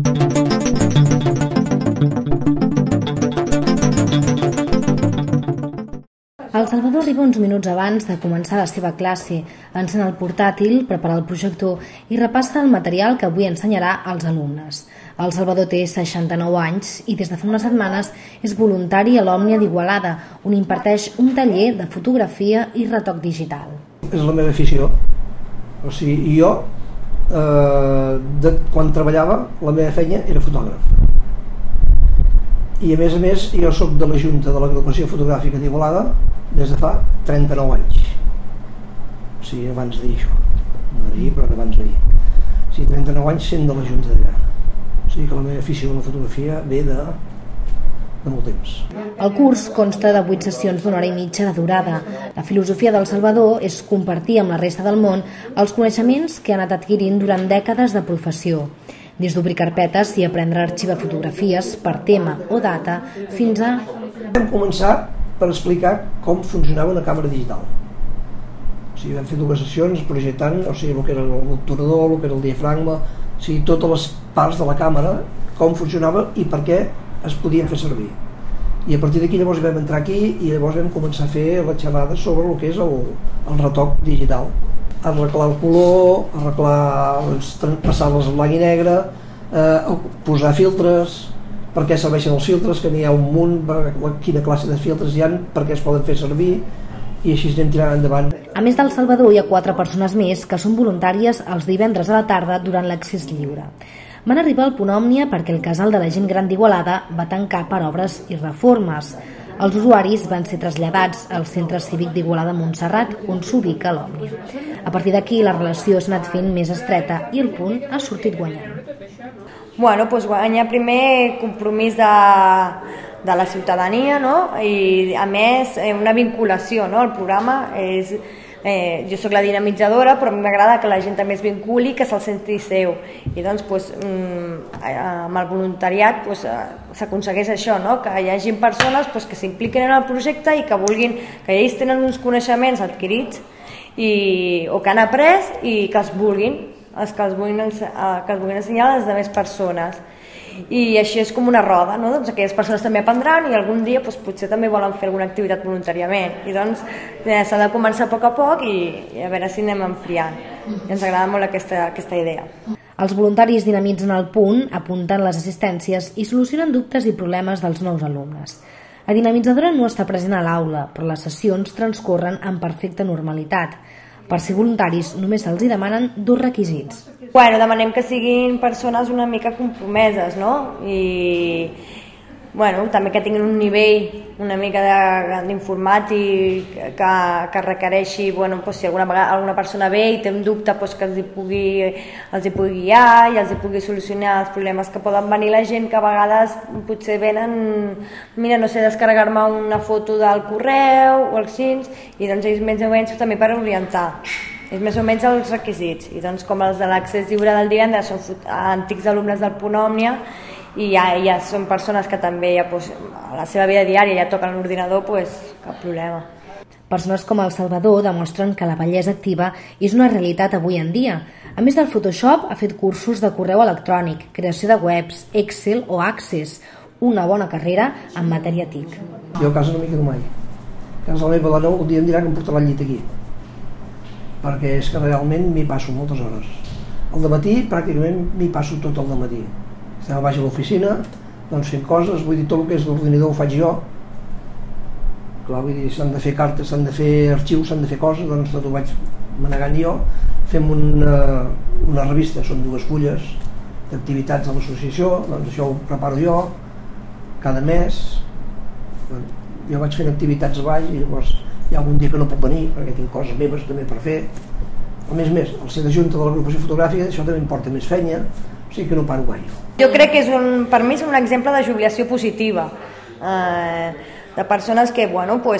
El Salvador arriba uns minuts abans de començar la seva classe, encén el portàtil, prepara el projector i repassa el material que avui ensenyarà als alumnes. El Salvador té 69 anys i des de fa unes setmanes és voluntari a l'Òmnia d'Igualada, on imparteix un taller de fotografia i retoc digital. És la meva afició. O sigui, jo, quan treballava, la meva feina era fotògraf. I a més, jo soc de la Junta de l'Agrupació Fotogràfica d'Igualada des de fa 39 anys. O sigui, abans d'ahir això. No d'ahir, però abans d'ahir. O sigui, 39 anys sent de la Junta d'allà. O sigui que la meva afició a la fotografia ve de molt temps. El curs consta de 8 sessions d'una hora i mitja de durada. La filosofia del Salvador és compartir amb la resta del món els coneixements que ha anat adquirint durant dècades de professió. Des d'obrir carpetes i aprendre a arxivar fotografies per tema o data fins a... Vam començar per explicar com funcionava una càmera digital. O sigui, vam fer 2 sessions projectant, o sigui, el que era l'obturador, el que era el diafragma, o sigui, totes les parts de la càmera, com funcionava i per què es podien fer servir. I a partir d'aquí llavors vam entrar aquí i llavors vam començar a fer la xerrada sobre el que és el retoc digital. Arreglar el color, passar-les a blanc i negre, posar filtres, per què serveixen els filtres, que n'hi ha un munt, quina classe de filtres hi ha, per què es poden fer servir, i així anem tirant endavant. A més del Salvador hi ha 4 persones més que són voluntàries els divendres a la tarda durant l'accés lliure. Van arribar al Punt Òmnia perquè el casal de la gent gran d'Igualada va tancar per obres i reformes. Els usuaris van ser traslladats al Centre Cívic d'Igualada Montserrat, on s'ubica l'Òmnia. A partir d'aquí la relació s'ha anat fent més estreta i el Punt ha sortit guanyant. Bueno, doncs guanya primer compromís de la ciutadania, no? I a més una vinculació, no? El programa és... jo sóc la dinamitzadora, però a mi m'agrada que la gent també es vinculi, que se'l senti seu, i doncs amb el voluntariat s'aconsegueix això, no? Que hi hagi persones que s'impliquin en el projecte i que vulguin, que ells tenen uns coneixements adquirits o que han après i que els vulguin ensenyar a les altres persones. I així és com una roda, no? Doncs aquelles persones també aprendran i algun dia potser també volen fer alguna activitat voluntàriament, i doncs s'ha de començar a poc i a veure si anem enfriant. I ens agrada molt aquesta idea. Els voluntaris dinamitzen el Punt, apunten les assistències i solucionen dubtes i problemes dels nous alumnes. La dinamitzadora no està present a l'aula, però les sessions transcorren amb perfecta normalitat. Per ser voluntaris només se'ls demanen 2 requisits. Demanem que siguin persones una mica compromeses, no? I també que tinguin un nivell una mica d'informàtic que requereixi, si alguna persona ve i té un dubte, que els hi pugui guiar i els hi pugui solucionar els problemes que poden venir la gent, que a vegades potser venen, descarregar-me una foto del correu o així, i doncs ells més o menys també per orientar. És més o menys els requisits, i doncs com els de l'accés lliure del divendres són antics alumnes del Punt Òmnia i ja són persones que també a la seva vida diària ja toquen l'ordinador, cap problema. Persones com el Salvador demostren que la bellesa activa és una realitat avui en dia. A més del Photoshop, ha fet cursos de correu electrònic, creació de webs, Excel o Access, una bona carrera en matèria TIC. Jo a casa no m'hi quedo mai. A casa la meva dona un dia em dirà que em portarà el llit aquí, perquè és que realment m'hi passo moltes hores. Al dematí pràcticament m'hi passo tot el dematí. Estem a baix a l'oficina, doncs fent coses, vull dir, tot el que és l'ordinador ho faig jo. Clar, vull dir, s'han de fer cartes, s'han de fer arxius, s'han de fer coses, doncs tot ho vaig manegant jo. Fem una revista, són 2 fulles d'activitats de l'associació, doncs això ho preparo jo cada mes. Jo vaig fent activitats a baix i llavors hi ha algun dia que no puc venir perquè tinc coses meves també per fer. A més, al ser de junta de l'agrupació fotogràfica això també em porta més feina, o sigui que no paro gaire. Jo crec que per mi és un exemple de jubilació positiva, de persones que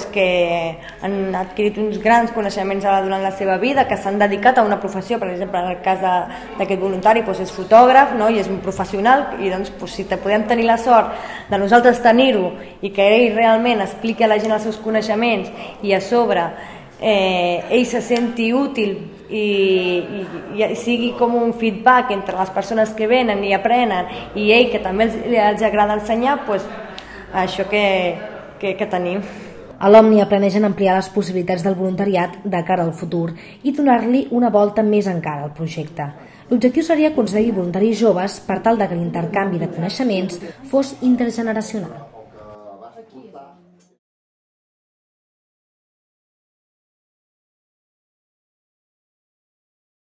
han adquirit uns grans coneixements durant la seva vida, que s'han dedicat a una professió. Per exemple, en el cas d'aquest voluntari és fotògraf, no? I és un professional, i doncs si podem tenir la sort de nosaltres tenir-ho i que ell realment expliqui a la gent els seus coneixements i a sobre ell se senti útil i sigui com un feedback entre les persones que venen i aprenen i ell que també els agrada ensenyar, doncs això que tenim. A l'Òmnia planegen ampliar les possibilitats del voluntariat de cara al futur i donar-li una volta més encara al projecte. L'objectiu seria aconseguir voluntaris joves per tal que l'intercanvi de coneixements fos intergeneracional.